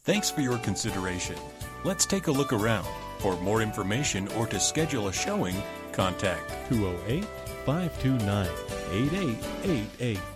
Thanks for your consideration. Let's take a look around. For more information or to schedule a showing, contact 208 529 8888.